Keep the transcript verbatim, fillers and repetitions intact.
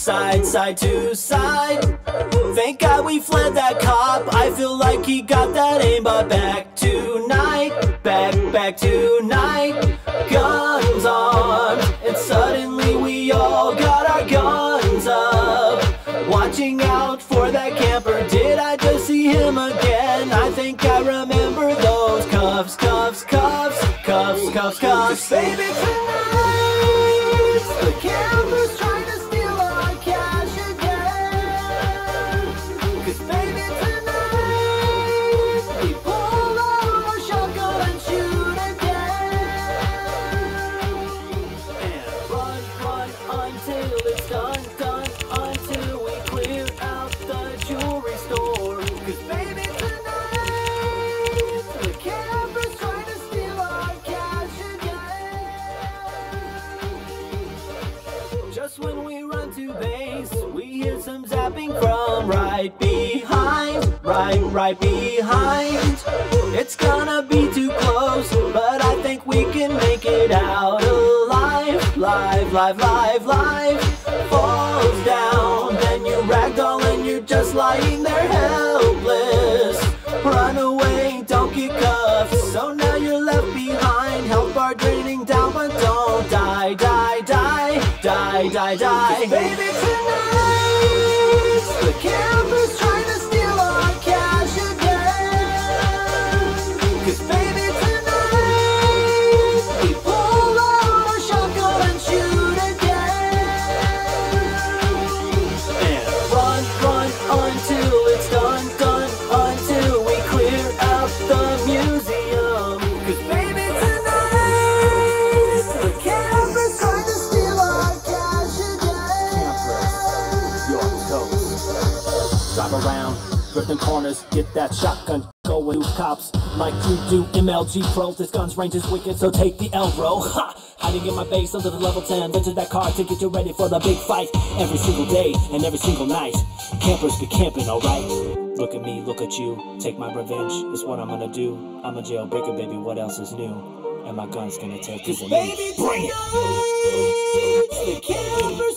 side, side to side. Thank God we fled that cop. I feel like he got that aim, but back tonight, back, back tonight. Guns armed, and suddenly we all got our guns up, watching out for that camper. Did I just see him again? I think I remember those cuffs, cuffs, cuffs, cuffs, cuffs, cuffs. Baby, tonight the camper's trying to steal our cash again. 'Cause baby, tonight we pull out our shotgun and shoot again, and run, run until it's done, done, until we clear out the jewelry store. 'Cause baby, tonight the camper's trying to steal our cash again. Just when we run to base, we hear some zapping from right behind, right, right behind. It's gonna be too close, but I think we can make it out alive, live, live, live, live. Falls down, then you ragdoll and you're just lying there helpless. Run away, don't get cuffed, so now you're left behind. Health bar draining down, but don't die, die, die, die, die, die. Baby, tonight the camper's trying to steal our cash again. 'Cause baby, tonight we pull out our shotgun and shoot again, and run, run until it's done, done, until we clear out the museum. 'Cause baby, tonight the camper's trying to steal our cash again. Your toast. Drive around, drifting corners, get that shotgun going. New cops like you do. M L G Pro, this gun's range is wicked, so take the L, bro. Ha! Hiding in my base under the level ten. Venture that car to get you ready for the big fight. Every single day and every single night, campers be camping, alright? Look at me, look at you, take my revenge, it's what I'm gonna do. I'm a jailbreaker, baby, what else is new? And my gun's gonna take you with me. Baby, Bring it! tonight the camper's